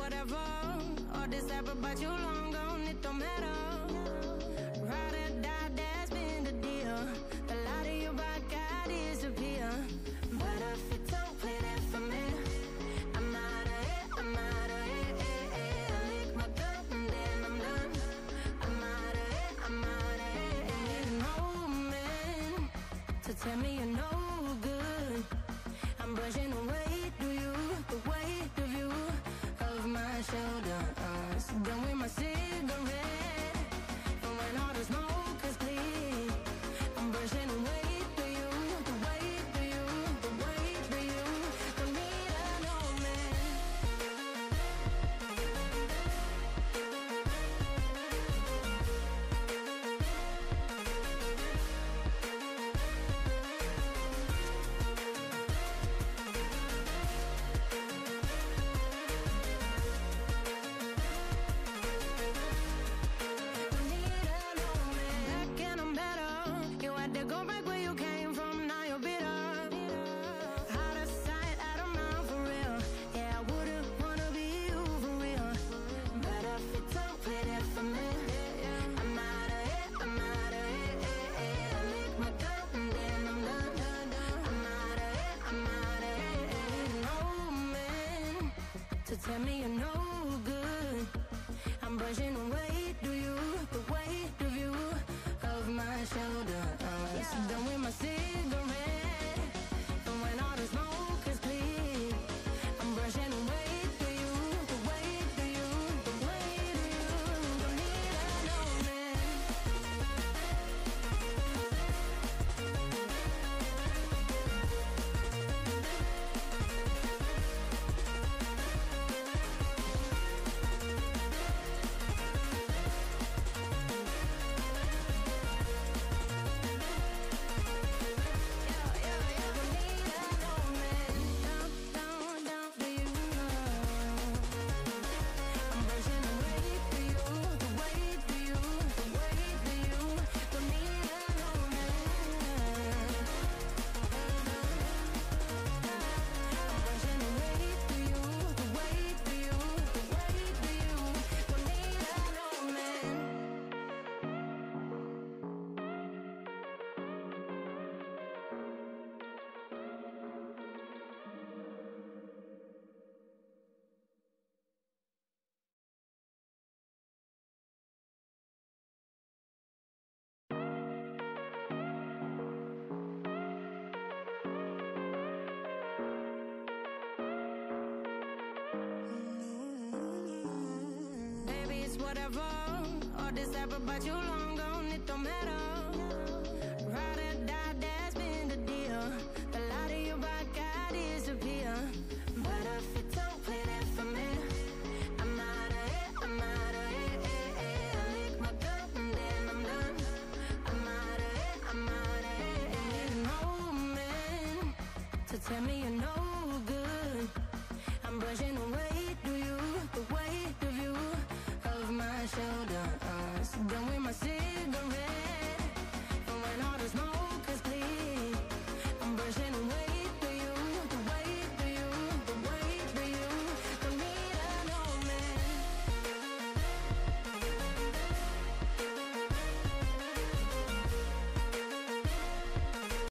whatever. All this ever about you long gone, it don't matter. Ride or die, that's been the deal. The light of your back, I disappear. But if you don't play that for me, I'm out of it, I'm out of it. I lick my cup and then I'm done. I'm out of it, I'm out of it. I need an old man to tell me you're no good. I'm brushing away, do you, the weight of you, of my shoulders. Done with my cigarette, and when all the smoke is clear, I'm brushing away, do you, the weight of you, the weight of you. Don't need an old man. Tell me you're no good. I'm brushing away, do you, the weight of you, of my shoulders. Done with my cigarette, and when all the smoke is clear, I'm brushing away, do you, the weight of you, the weight of you. Don't need an old man. Whatever, all this ever about you long gone, it don't matter. Ride or die, that's been the deal. The light of your back, I disappear. But if you don't play that for me, I'm out of it, I'm out of it. I lick my cup and then I'm done. I'm out of it, I'm out of it. I need an old man to tell me you know